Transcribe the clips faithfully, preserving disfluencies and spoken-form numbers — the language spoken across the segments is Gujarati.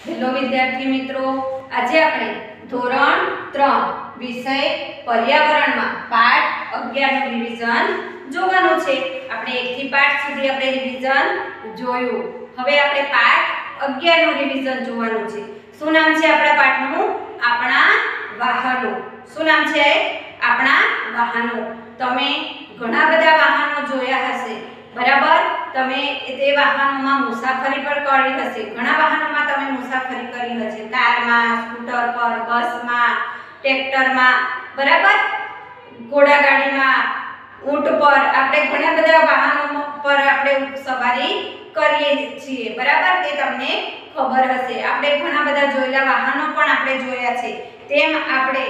હેલો વિદ્યાર્થી મિત્રો, આજે આપણે ધોરણ ત્રણ વિષય પર્યાવરણમાં પાઠ અગિયાર નું રિવિઝન જોવાનું છે। આપણે એક થી પાઠ સુધી આપણે રિવિઝન જોયું। હવે આપણે પાઠ અગિયાર નું રિવિઝન જોવાનું છે। શું નામ છે આપણા પાઠનું? આપણા વાહનો। શું નામ છે? આપણા વાહનો। તમે ઘણા બધા વાહનો જોયા હશે, બરાબર? તમે તે વાહનોમાં મુસાફરી પર કરી હશે। ઘણા વાહનોમાં તમે મુસાફરી કરી હશે, કારમાં, સ્કૂટર પર, બસમાં, ટ્રેક્ટરમાં, બરાબર? ઘોડાગાડીમાં, ઊંટ પર, આપણે ઘણા બધા વાહનો પર આપણે સવારી કરીએ છીએ, બરાબર? તે તમને ખબર હશે। આપણે ઘણા બધા જોયેલા વાહનો પણ આપણે જોયા છે, તેમ આપણે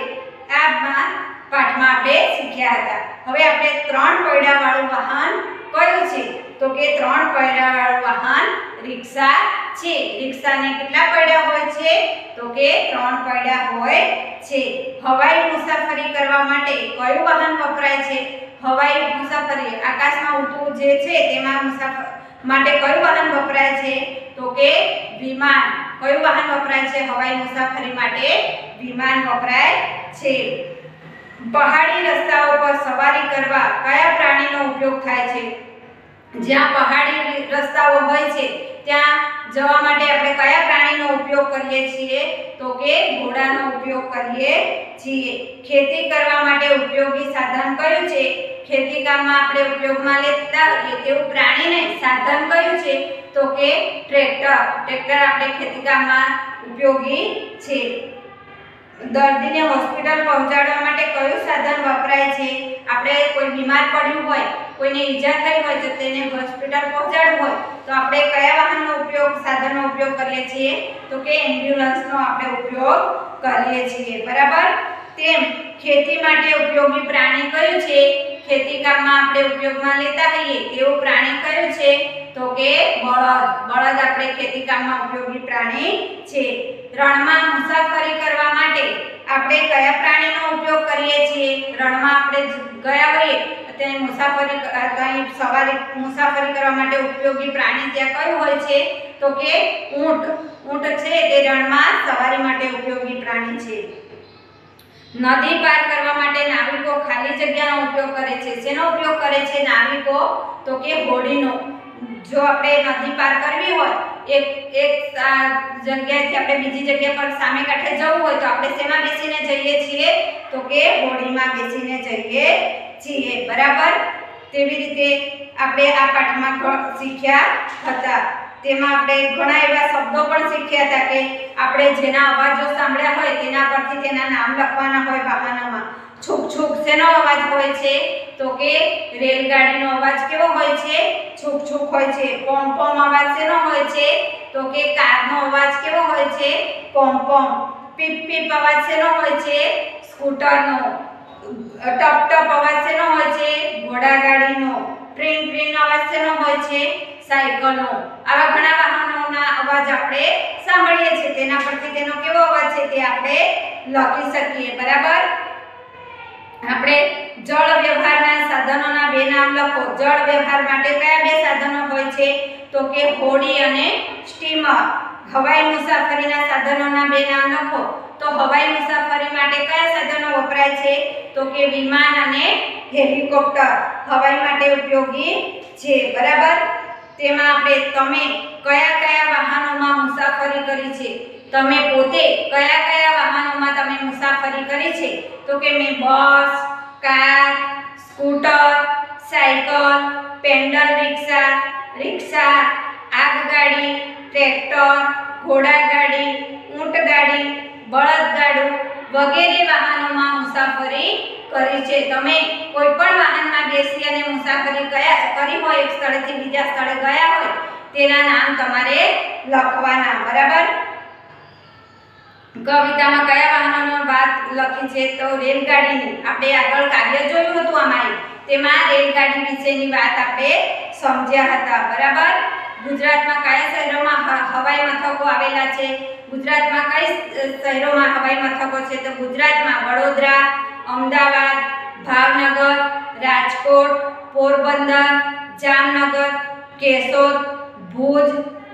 આ પાઠમાં આપણે શીખ્યા હતા। હવે આપણે ત્રણ પૈડા વાળું વાહન કયું છે? તો કે ત્રણ પૈડા વાળું વાહન રિક્ષા છે। રિક્ષાને કેટલા પૈડા હોય છે? તો કે ત્રણ પૈડા હોય છે। હવાઈ મુસાફરી કરવા માટે કયું વાહન વપરાય છે? હવાઈ મુસાફરી આકાશમાં ઉડતું જે છે તેમાં મુસાફર માટે કયું વાહન વપરાય છે? તો કે વિમાન। કયું વાહન વપરાય છે હવાઈ મુસાફરી માટે? વિમાન વપરાય છે। પહાડી રસ્તાઓ પર સવારી કરવા કયા પ્રાણીનો ઉપયોગ થાય છે? જ્યાં પહાડી રસ્તાઓ હોય છે ત્યાં જવા માટે આપણે કયા પ્રાણીનો ઉપયોગ કરીએ છીએ? તો કે ઘોડાનો ઉપયોગ કરીએ છીએ। ખેતી કરવા માટે ઉપયોગી સાધન કયું છે? ખેતી કામમાં આપણે ઉપયોગમાં લેતા હોઈએ તેવું પ્રાણી નહીં, સાધન કયું છે? તો કે ટ્રેક્ટર। ટ્રેક્ટર આપણે ખેતી કામમાં ઉપયોગી છે। દર્દીને હોસ્પિટલ પહોંચાડવા માટે કયું સાધન વપરાય છે? આપણે કોઈ બીમાર પડ્યું હોય, કોઈને ઈજા થઈ હોય તો તેને હોસ્પિટલ પહોંચાડવું હોય તો આપણે કયા વાહનનો ઉપયોગ, સાધનનો ઉપયોગ કરીએ છીએ? તો કે એમ્બ્યુલન્સનો આપણે ઉપયોગ કરીએ છીએ, બરાબર? તેમ ખેતી માટે ઉપયોગી પ્રાણી કયું છે? ખેતી કામમાં આપણે ઉપયોગમાં લેતા હોઈએ તેવું પ્રાણી કયું છે? તો કે બળદ। બળદ આપણે ખેતી કામમાં ઉપયોગી પ્રાણી છે। રણમાં મુસાફરી કરવા માટે આપણે કયા પ્રાણીનો ઉપયોગ કરીએ છીએ? રણમાં આપણે ગયા હોઈએ તે મુસાફરી કઈ સવારી મુસાફરી કરવા માટે ઉપયોગી પ્રાણી ત્યાં કયું હોય છે? તો કે ઊંટ। ઊંટ છે તે રણમાં સવારી માટે ઉપયોગી પ્રાણી છે। નદી પાર કરવા માટે નાવિકો ખાલી જગ્યાનો ઉપયોગ કરે છે। શેનો ઉપયોગ કરે છે નાવિકો? તો કે હોડીનો। જો આપણે નદી પાર કરવી હોય, એક એક જગ્યાએથી આપણે બીજી જગ્યા પર સામે કાંઠે જવું હોય તો આપણે શેમાં બેસીને જઈએ છીએ? તો કે હોડીમાં બેસીને જઈએ છીએ, બરાબર? તેવી રીતે આપણે આ પાઠમાં શીખ્યા હતા। તેમાં આપણે ઘણા એવા શબ્દો પણ શીખ્યા હતા કે આપણે જેના અવાજો સાંભળ્યા હોય તેના પરથી તેના નામ લખવાના હોય વાહનોમાં। છૂક છૂક શેનો અવાજ હોય છે? તો કે રેલગાડીનો અવાજ કેવો હોય છે? છૂક છૂક હોય છે। પોમ પોમ અવાજ શેનો હોય છે? તો કે કારનો અવાજ કેવો હોય છે? Poem poem. પીપ પીપ અવાજ શેનો હોય છે? સ્કૂટરનો। ટપ ટપ અવાજ શેનો હોય છે? ઘોડાગાડીનો। ટ્રીન ટ્રીન અવાજ શેનો હોય છે? સાયકલનો। આવા ઘણા વાહનોના અવાજ આપણે સાંભળીએ છીએ, તેના પરથી તેનો કેવો અવાજ છે તે આપણે લખી શકીએ, બરાબર? આપણે જળ વ્યવહારના સાધનોના બે નામ લખો। જળ વ્યવહાર માટે કયા બે સાધનો હોય છે? તો કે હોડી અને સ્ટીમર। હવાઈ મુસાફરીના સાધનોના બે નામ લખો। તો હવાઈ મુસાફરી માટે કયા સાધનો વપરાય છે? તો કે વિમાન અને હેલિકોપ્ટર હવાઈ માટે ઉપયોગી છે, બરાબર? તેમાં આપણે તમે કયા કયા વાહનોમાં મુસાફરી કરી છે? તમે પોતે કયા કયા વાહનોમાં તમે મુસાફરી કરી છે? તો કે મેં bus, car, scooter, cycle, pedal rickshaw, rickshaw, આગગાડી, ટ્રેક્ટર, ઘોડાગાડી, ઊંટગાડી, બળદગાડું વગેરે વાહનોમાં મુસાફરી કરી છે। તમે કોઈ પણ વાહનમાં બેસી અને મુસાફરી કયા કરી હોય, એક સ્થળેથી બીજા સ્થળે ગયા હોય તેના નામ તમારે લખવાના, બરાબર? કવિતામાં કયા વાહનોની વાત લખી છે? તો રેલગાડીની। આપણે આગળ કાવ્ય જોયું હતું આમાં, તેમાં રેલગાડી વિશેની વાત આપણે સમજ્યા હતા, બરાબર? ગુજરાતમાં કયા શહેરોમાં હવાઈ મથકો આવેલા છે? ગુજરાતમાં કઈ શહેરોમાં હવાઈ મથકો છે? તો ગુજરાતમાં વડોદરા, અમદાવાદ, ભાવનગર, રાજકોટ, પોરબંદર, જામનગર, કેશોદ, ભુજ,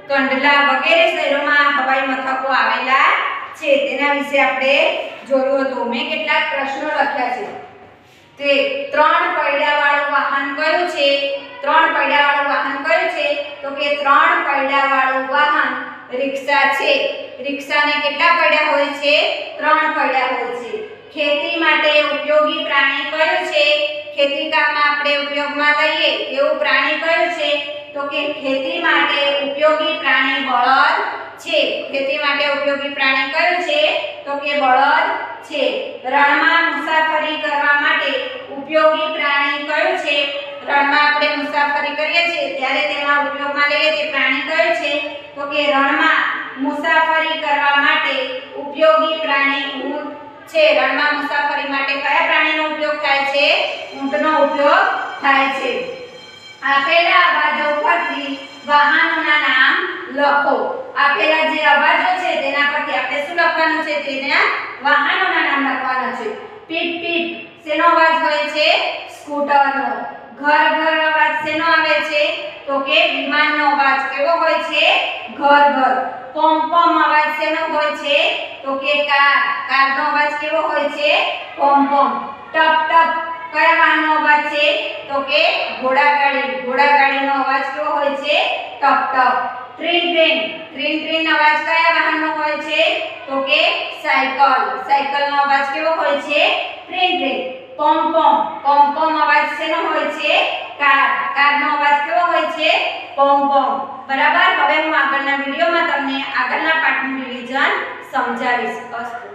કંડલા વગેરે શહેરોમાં હવાઈ મથકો આવેલા છે તેના વિશે આપણે જોયું હતું. મેં કેટલાક પ્રશ્નો લખ્યા છે. તે ત્રણ પૈડાવાળું વાહન કયું છે? ત્રણ પૈડાવાળું વાહન કયું છે? તો કે ત્રણ પૈડાવાળું વાહન રિક્ષા છે. રિક્ષાને કેટલા પૈડા હોય છે? ત્રણ પૈડા હોય છે. ખેતી માટે ઉપયોગી પ્રાણી કયું છે? ખેતી કામમાં આપણે ઉપયોગમાં લઈએ એવું પ્રાણી કયું છે? તો કે ખેતી માટે ઉપયોગી પ્રાણી બળદ છે. ખેતી માટે ઉપયોગી પ્રાણી કયું છે? તો કે બળદ છે. રણમાં મુસાફરી કરવા માટે ઉપયોગી પ્રાણી કયું છે? રણમાં આપણે મુસાફરી કરીએ છીએ ત્યારે તેમાં ઉપયોગમાં લઈએ તે પ્રાણી કયું છે? તો કે રણમાં મુસાફરી કરવા માટે ઉપયોગી પ્રાણી ઊંટ છે. રણમાં મુસાફરી માટે કયા પ્રાણીનો ઉપયોગ થાય છે? ઊંટનો ઉપયોગ થાય છે. આપેલા અવાજો પરથી વાહનોના નામ લખો. આપેલા જે અવાજો છે તેના પરથી આપણે શું લખવાનું છે? તેના વાહનોના નામ લખવાના છે. પીપ પીપ શેનો અવાજ હોય છે? સ્કૂટરનો. ઘર ઘર અવાજ શેનો આવે છે? તો કે વિમાનનો અવાજ. કેવો હોય છે? ઘર ઘર. પમ પમ અવાજ શેનો હોય છે? તો કે કાર. કારનો અવાજ કેવો હોય છે? પમ પમ. ટપ ટપ કયા વાહનનો અવાજ છે? તો કે ઘોડાગાડી. ઘોડાગાડીનો અવાજ કેવો હોય છે? ટપ ટપ. Train train. ટ્રેન ટ્રેન અવાજ કયા વાહનનો હોય છે? તો કે સાયકલ. સાયકલનો અવાજ કેવો હોય છે? Train train. પમ પમ. પમ પમ અવાજ શેનો હોય છે? કાર. કારનો અવાજ કેવો હોય છે? પમ પમ. બરાબર. હવે હું આગળના વિડિયોમાં તમને આગળના પાઠનું રિવિઝન સમજાવીશ. અસ્તુ.